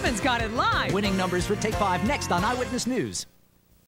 WABC7's got it live. Winning numbers for Take 5 next on Eyewitness News.